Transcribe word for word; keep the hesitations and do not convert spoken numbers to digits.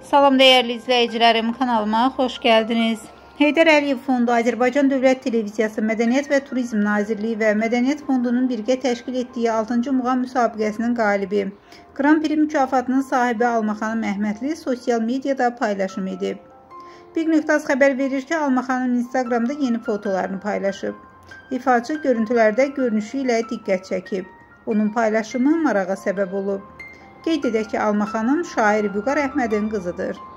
Salam değerli izləyicilərim, kanalıma xoş gəldiniz. Heydər Əliyev Fondu Azərbaycan Dövlət Televiziyası Mədəniyyət və Turizm Nazirliyi və Mədəniyyət Fondunun birgə təşkil etdiyi altıncı muğam müsabiqəsinin qalibi, Grand Prix mükafatının sahibi Almaxanım Əhmədli sosial mediada paylaşım edib. Bir nöqtə az xəbər verir ki, Almaxanım Instagramda yeni fotolarını paylaşıb. İfaçı görüntülərdə görünüşü ilə diqqət çəkib. Onun paylaşımı marağa səbəb olub. Qeyd edək ki, Almaxanım şair Vüqar Əhmədin qızıdır.